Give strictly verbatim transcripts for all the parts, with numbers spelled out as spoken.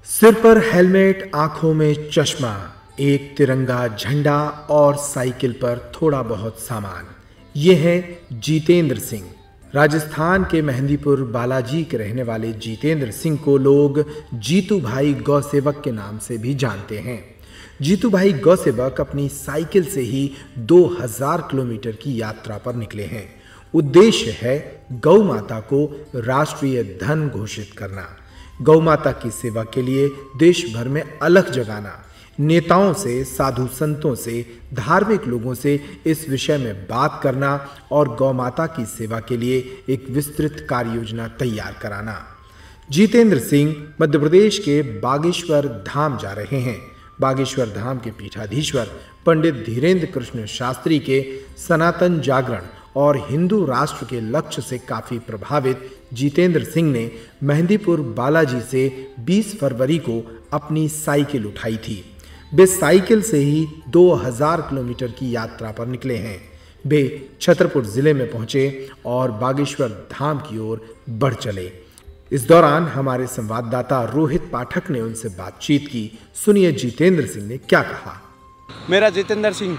सिर पर हेलमेट, आंखों में चश्मा, एक तिरंगा झंडा और साइकिल पर थोड़ा बहुत सामान। ये हैं जितेंद्र सिंह। राजस्थान के मेहंदीपुर बालाजी के रहने वाले जितेंद्र सिंह को लोग जीतू भाई गौसेवक के नाम से भी जानते हैं। जीतू भाई गौसेवक अपनी साइकिल से ही दो हज़ार किलोमीटर की यात्रा पर निकले हैं। उद्देश्य है गौ माता को राष्ट्रीय धन घोषित करना, गौ माता की सेवा के लिए देश भर में अलख जगाना, नेताओं से, साधु संतों से, धार्मिक लोगों से इस विषय में बात करना और गौ माता की सेवा के लिए एक विस्तृत कार्य योजना तैयार कराना। जितेंद्र सिंह मध्य प्रदेश के बागेश्वर धाम जा रहे हैं। बागेश्वर धाम के पीठाधीश्वर पंडित धीरेन्द्र कृष्ण शास्त्री के सनातन जागरण और हिंदू राष्ट्र के लक्ष्य से काफी प्रभावित जितेंद्र सिंह ने मेहंदीपुर बालाजी से बीस फरवरी को अपनी साइकिल उठाई थी। वे साइकिल से ही दो हज़ार किलोमीटर की यात्रा पर निकले हैं। वे छतरपुर जिले में पहुंचे और बागेश्वर धाम की ओर बढ़ चले। इस दौरान हमारे संवाददाता रोहित पाठक ने उनसे बातचीत की। सुनिए जितेंद्र सिंह ने क्या कहा। मेरा जितेंद्र सिंह,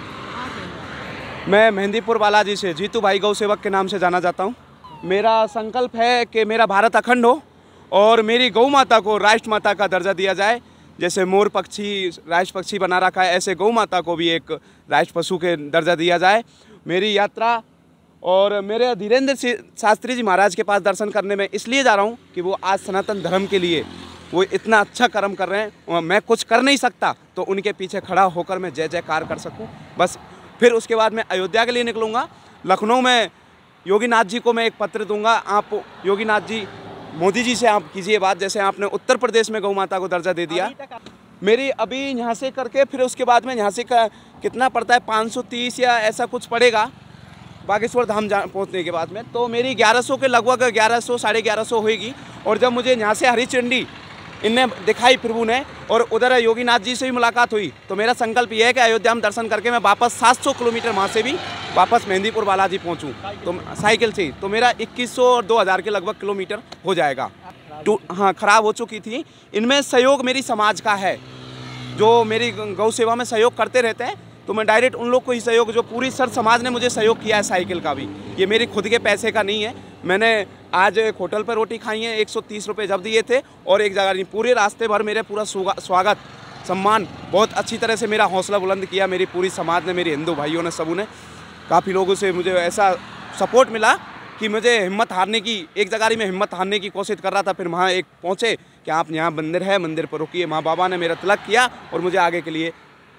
मैं मेहंदीपुर बालाजी से जीतू भाई गौसेवक के नाम से जाना जाता हूँ। मेरा संकल्प है कि मेरा भारत अखंड हो और मेरी गौ माता को राष्ट्र माता का दर्जा दिया जाए। जैसे मोर पक्षी राष्ट्र पक्षी बना रखा है, ऐसे गौ माता को भी एक राष्ट्र पशु के दर्जा दिया जाए। मेरी यात्रा और मेरे धीरेन्द्र शास्त्री जी महाराज के पास दर्शन करने में इसलिए जा रहा हूँ कि वो आज सनातन धर्म के लिए वो इतना अच्छा कर्म कर रहे हैं। मैं कुछ कर नहीं सकता तो उनके पीछे खड़ा होकर मैं जय जयकार कर सकूँ बस। फिर उसके बाद मैं अयोध्या के लिए निकलूँगा। लखनऊ में योगीनाथ जी को मैं एक पत्र दूंगा। आप योगीनाथ जी, मोदी जी से आप कीजिए बात, जैसे आपने उत्तर प्रदेश में गौ माता को दर्जा दे दिया। मेरी अभी यहाँ से करके फिर उसके बाद में यहाँ से का कितना पड़ता है, पाँच सौ तीस या ऐसा कुछ पड़ेगा बागेश्वर धाम पहुँचने के बाद में। तो मेरी ग्यारह सौ के लगभग ग्यारह सौ साढ़े ग्यारह सौ होएगी। और जब मुझे यहाँ से हरिचंडी इनने दिखाई प्रभु ने और उधर योगीनाथ जी से भी मुलाकात हुई, तो मेरा संकल्प ये है कि अयोध्या में दर्शन करके मैं वापस सात सौ किलोमीटर वहाँ से भी वापस मेहंदीपुर बालाजी पहुँचूँ तो साइकिल से। तो मेरा इक्कीस सौ और दो हज़ार के लगभग किलोमीटर हो जाएगा। टू हाँ ख़राब हो चुकी थी। इनमें सहयोग मेरी समाज का है, जो मेरी गौ सेवा में सहयोग करते रहते हैं। तो मैं डायरेक्ट उन लोग को ही सहयोग, जो पूरी सर समाज ने मुझे सहयोग किया है साइकिल का भी, ये मेरी खुद के पैसे का नहीं है। मैंने आज एक होटल पर रोटी खाई है, एक सौ तीस रुपये जब दिए थे और एक जगह नहीं। पूरे रास्ते भर मेरे पूरा स्वागत सम्मान बहुत अच्छी तरह से मेरा हौसला बुलंद किया। मेरी पूरी समाज ने, मेरे हिंदू भाइयों ने, सबों ने, काफ़ी लोगों से मुझे ऐसा सपोर्ट मिला कि मुझे हिम्मत हारने की, एक जगह में हिम्मत हारने की कोशिश कर रहा था। फिर वहाँ एक पहुँचे कि आप यहाँ मंदिर है, मंदिर पर रुकिए। माँ बाबा ने मेरा तिलक किया और मुझे आगे के लिए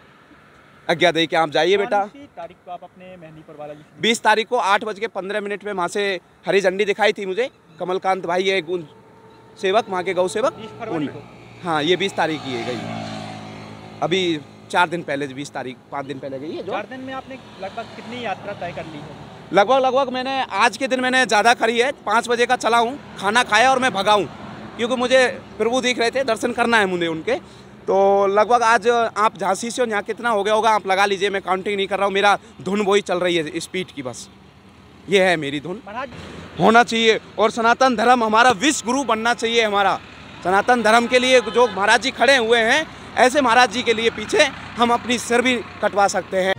आज्ञा दी कि आप जाइए बेटा। तारीख को आप अपने मेहंदीपुर बालाजी बीस तारीख को आठ बज के पंद्रह मिनट में वहाँ से हरी झंडी दिखाई थी मुझे। कमलकांत भाई है गुण सेवक, वहाँ के गौ सेवक। हाँ, ये बीस तारीख की है गई, अभी चार दिन पहले, बीस तारीख पाँच दिन पहले गई है। चार दिन में आपने लगभग कितनी यात्रा तय कर ली है? लगभग लगभग मैंने आज के दिन मैंने ज़्यादा करी है। पाँच बजे का चला हूँ, खाना खाया और मैं भगा हूँ, क्योंकि मुझे प्रभु दिख रहे थे, दर्शन करना है मुझे उनके। तो लगभग आज आप झांसी से और यहाँ कितना हो गया होगा आप लगा लीजिए, मैं काउंटिंग नहीं कर रहा हूँ। मेरा धुन वही चल रही है स्पीड की, बस ये है मेरी धुन। होना चाहिए और सनातन धर्म हमारा विश्व गुरु बनना चाहिए। हमारा सनातन धर्म के लिए जो महाराज जी खड़े हुए हैं, ऐसे महाराज जी के लिए पीछे हम अपनी सिर भी कटवा सकते हैं।